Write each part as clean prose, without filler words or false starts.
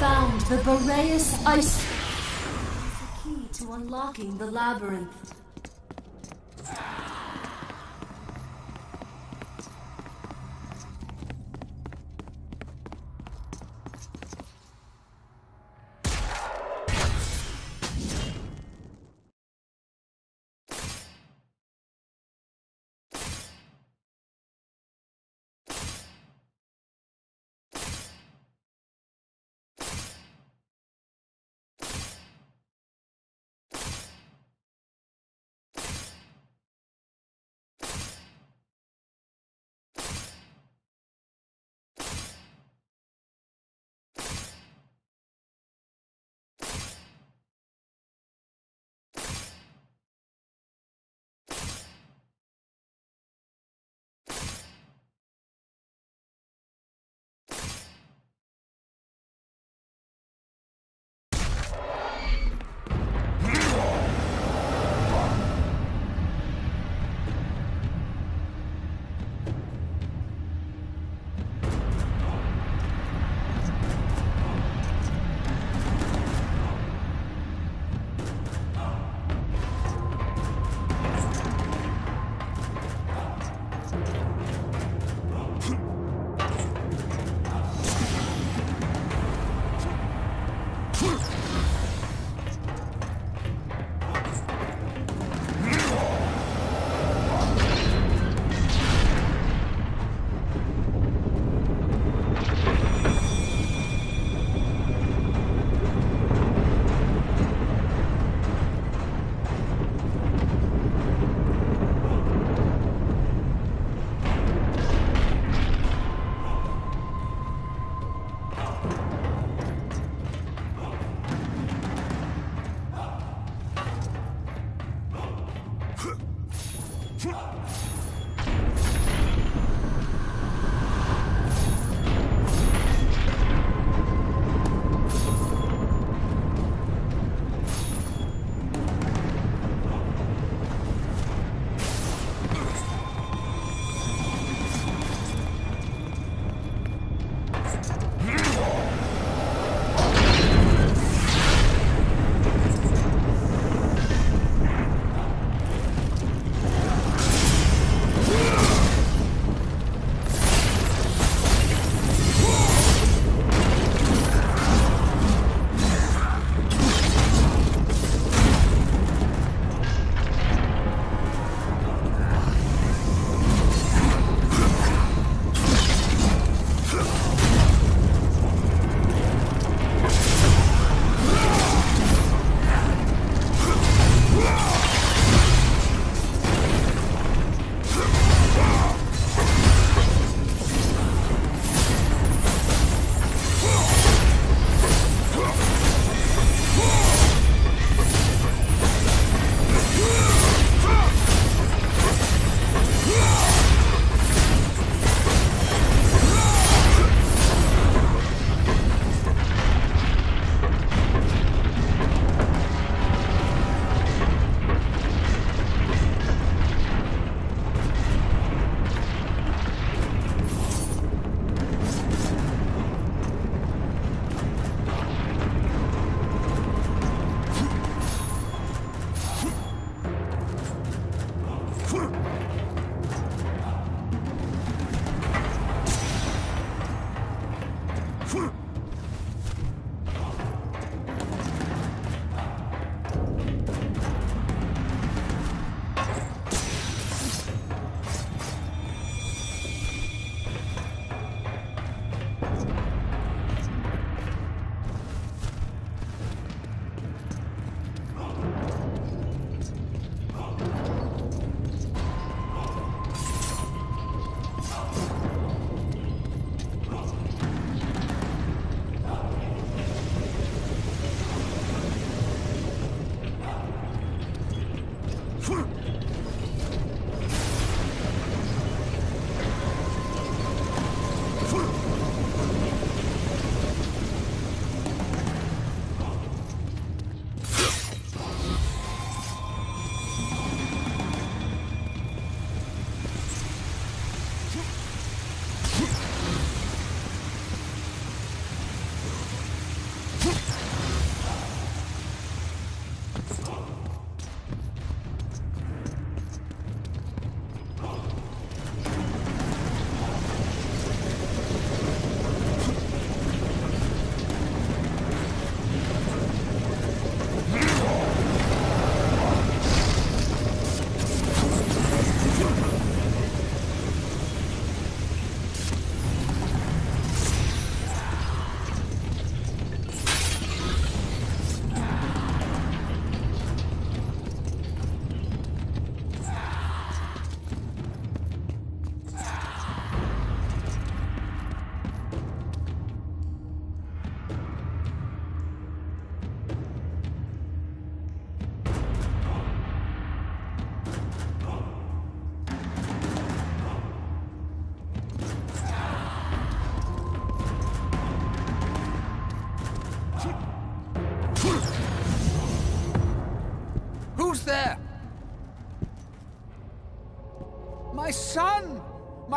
found the Boreas Ice. It's the key to unlocking the labyrinth.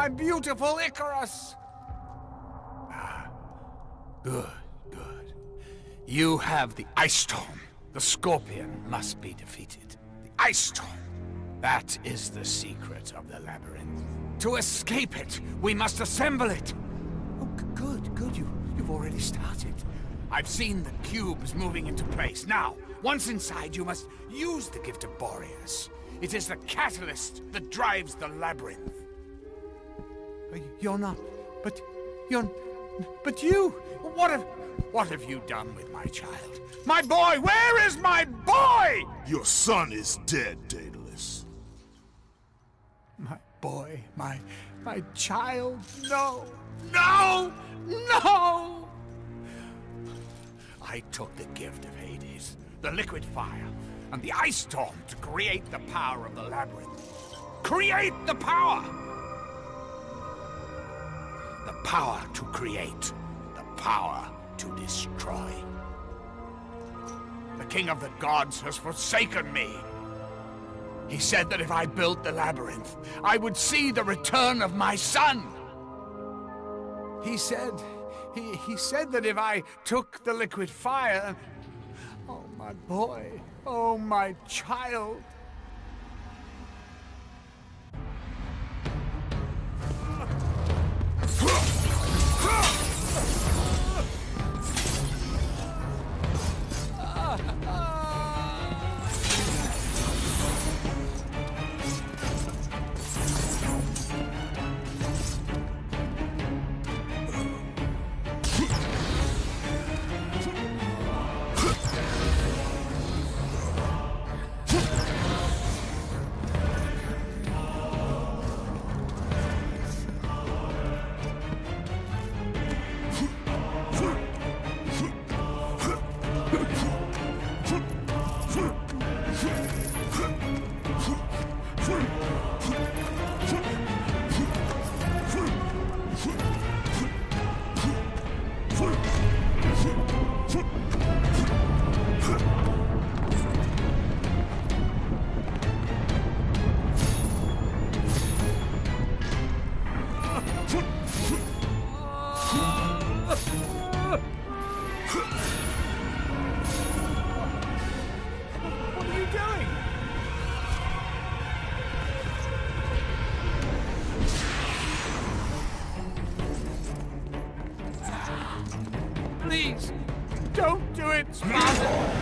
my beautiful Icarus! Ah, good, good. You have the Ice Storm. The Scorpion must be defeated. The Ice Storm. That is the secret of the labyrinth. To escape it, we must assemble it. Oh, good, good. You've already started. I've seen the cubes moving into place. Now, once inside, you must use the gift of Boreas. It is the catalyst that drives the labyrinth. You're not... But you... What have you done with my child? My boy! Where is my boy? Your son is dead, Daedalus. My boy, my child, no, no, no! I took the gift of Hades, the liquid fire, and the ice storm to create the power of the labyrinth. Create the power! The power to create, the power to destroy. The king of the gods has forsaken me. He said that if I built the labyrinth, I would see the return of my son. He said that if I took the liquid fire... Oh, my boy. Oh, my child. Please, don't do it, Spartan!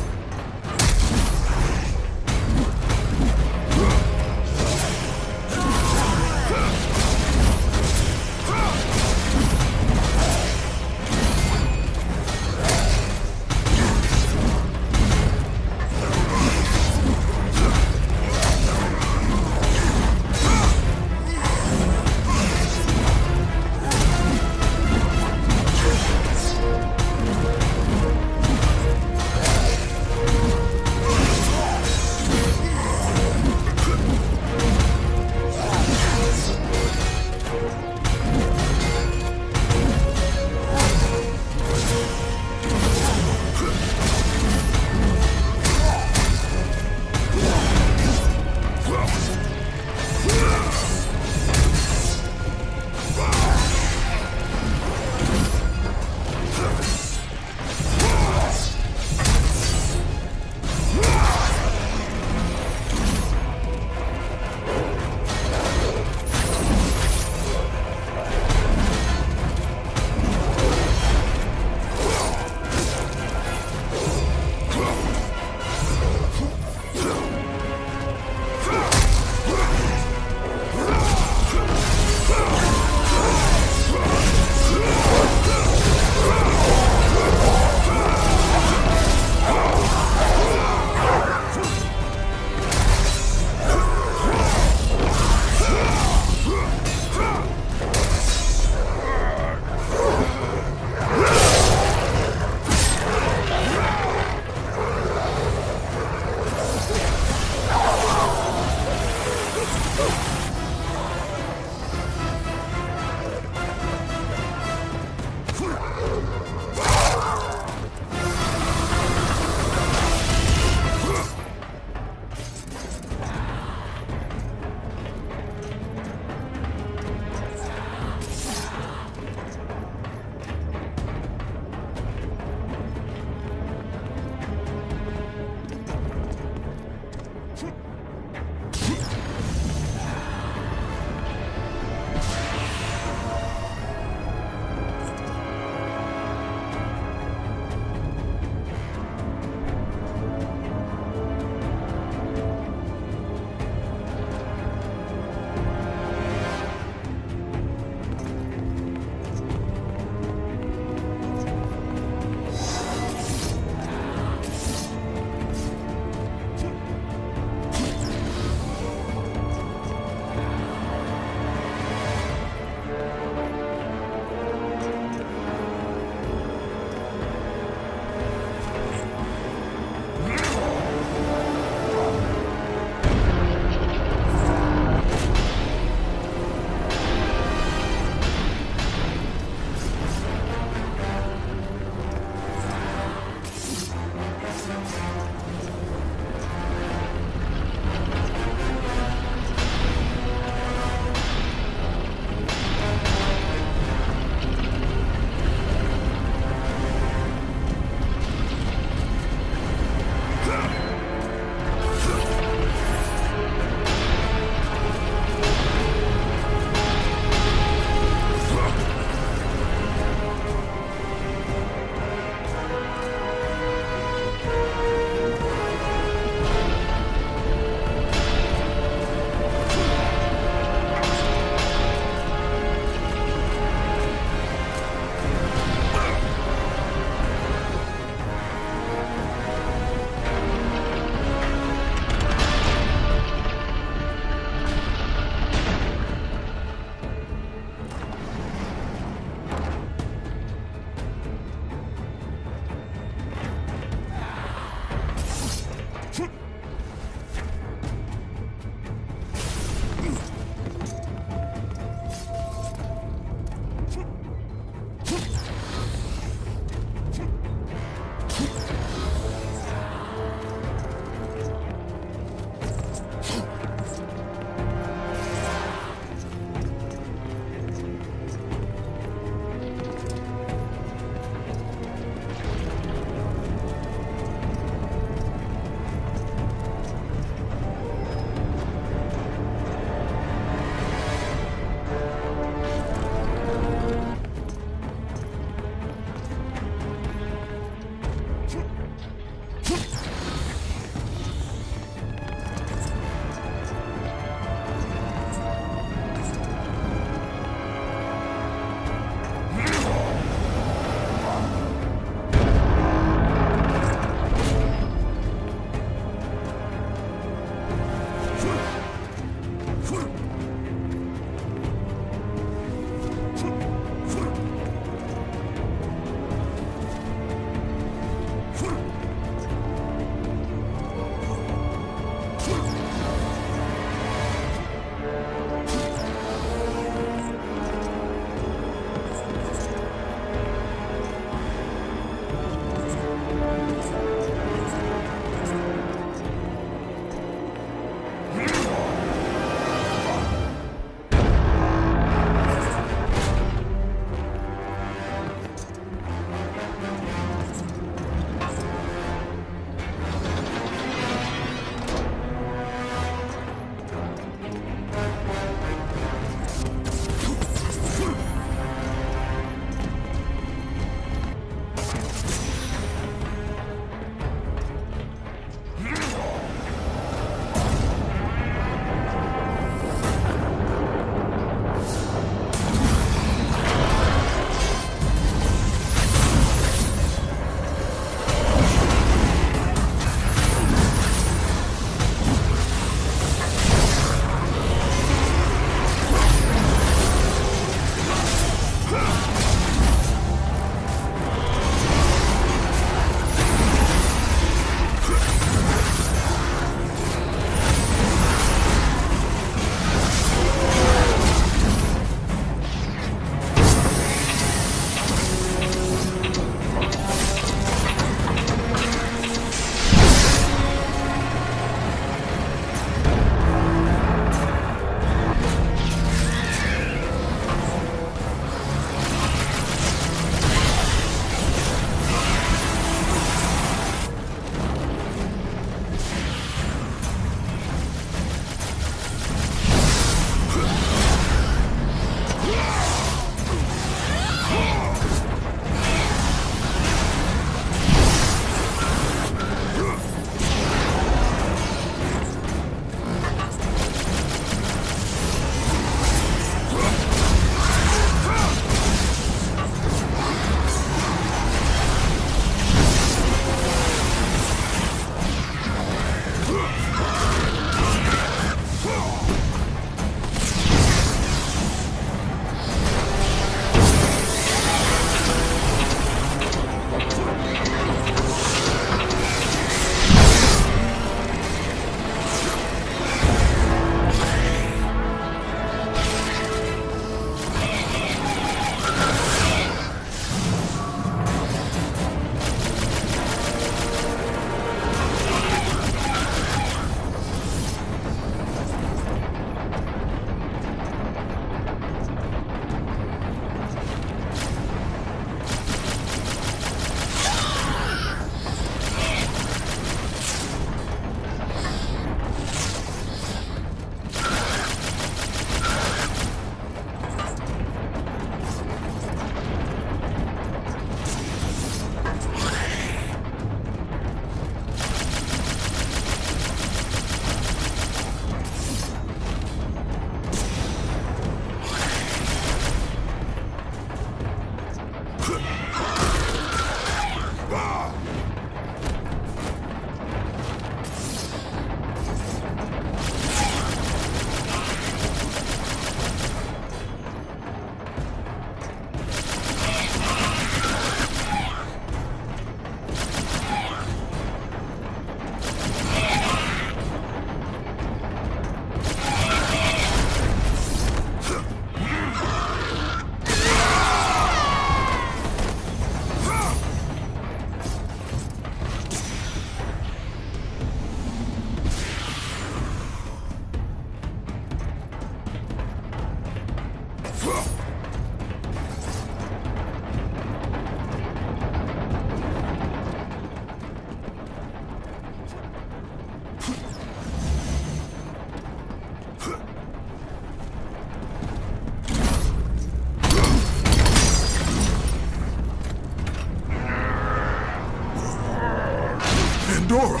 Pandora!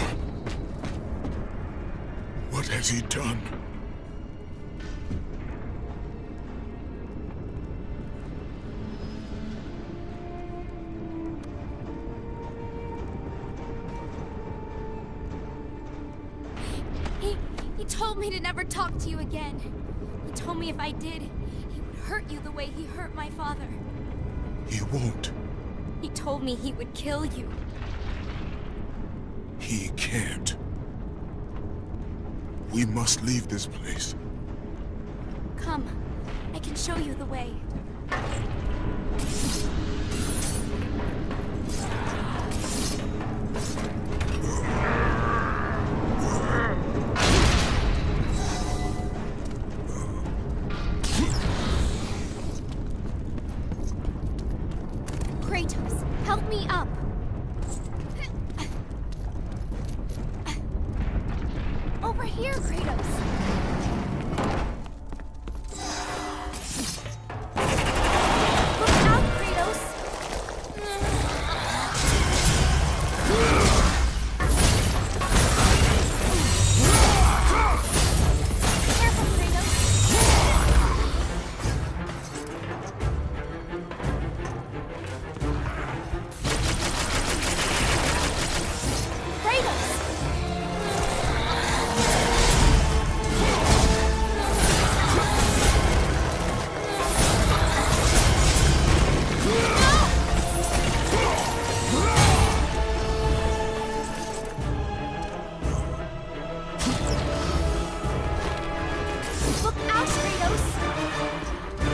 What has he done? He told me to never talk to you again. He told me if I did, he would hurt you the way he hurt my father. He won't. He told me he would kill you. He can't. We must leave this place. Come, I can show you the way. Kratos, help me up! Over here, Kratos! Look out, Kratos! Careful, Kratos! Kratos! Look out, Kratos!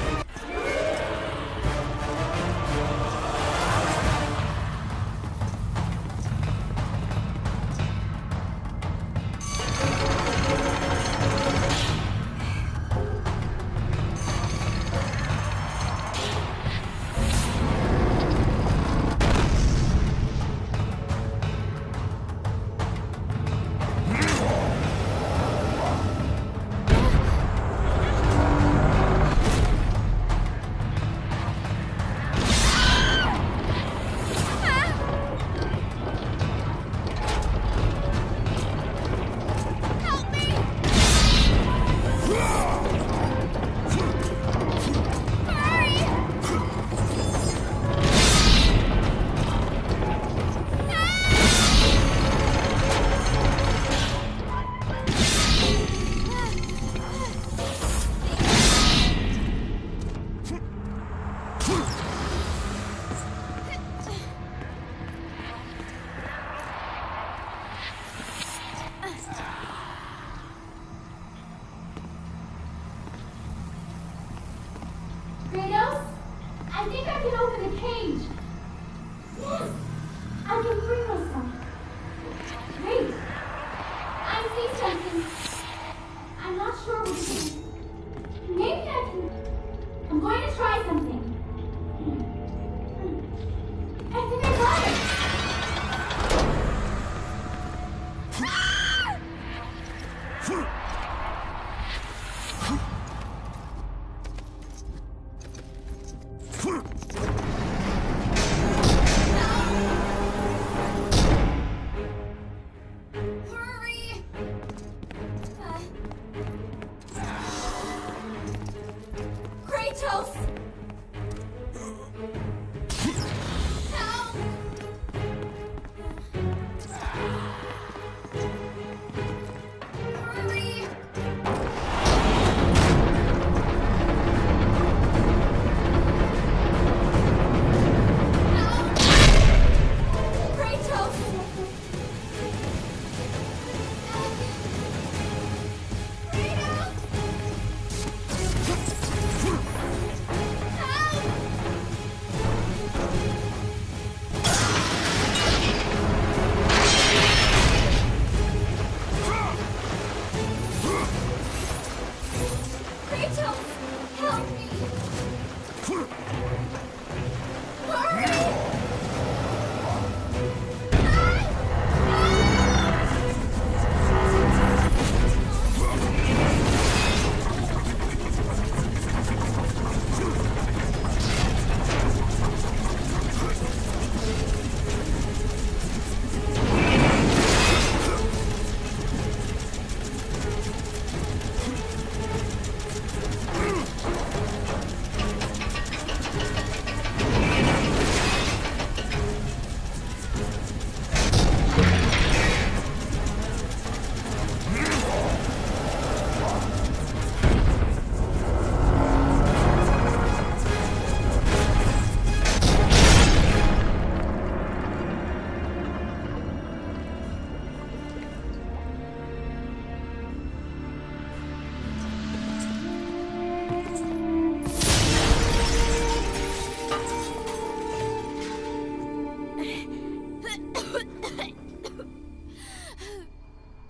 Help me! Hurry! Kratos? I think I can open the cage. Yes, I can bring myself. Wait, I see something. I'm not sure what it is. Maybe I can. I'm going to try something. I think I got it. Hurry! Kratos! Help! Hurry! Help! Kratos! Kratos!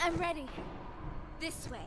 I'm ready. This way.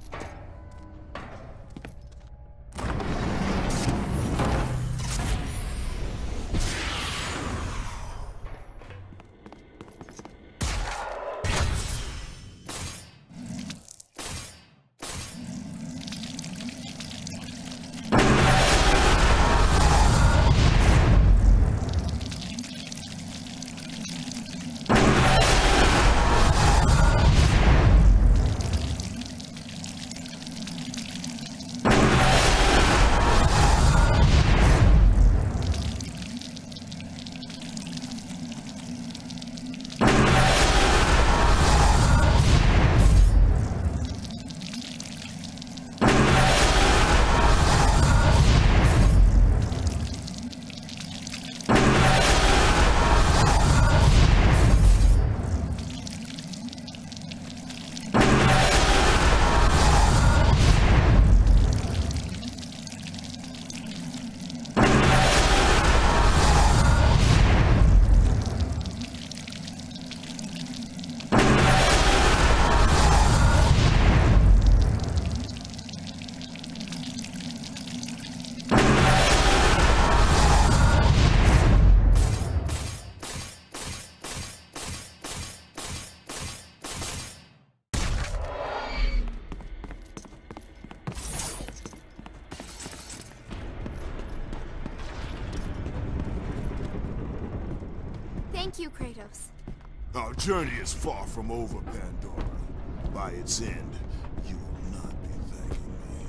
Thank you, Kratos. Our journey is far from over, Pandora. By its end, you will not be thanking me.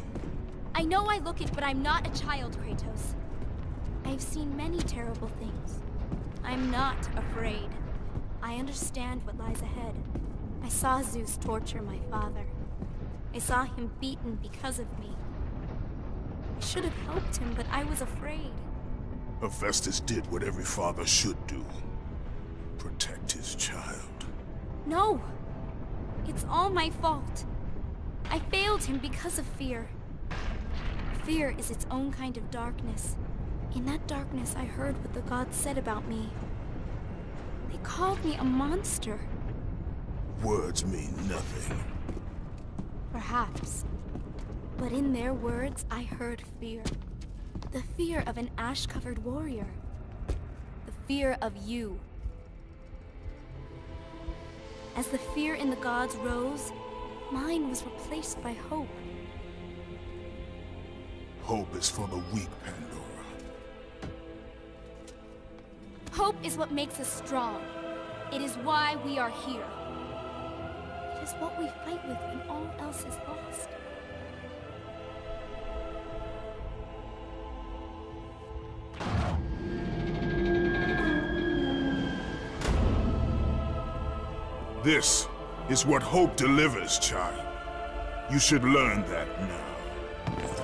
I know I look it, but I'm not a child, Kratos. I've seen many terrible things. I'm not afraid. I understand what lies ahead. I saw Zeus torture my father. I saw him beaten because of me. I should have helped him, but I was afraid. Hephaestus did what every father should do. Protect his child. No! It's all my fault. I failed him because of fear. Fear is its own kind of darkness. In that darkness, I heard what the gods said about me. They called me a monster. Words mean nothing. Perhaps. But in their words, I heard fear. The fear of an ash-covered warrior. The fear of you. As the fear in the gods rose, mine was replaced by hope. Hope is for the weak, Pandora. Hope is what makes us strong. It is why we are here. It is what we fight with when all else is lost. This is what hope delivers, child. You should learn that now.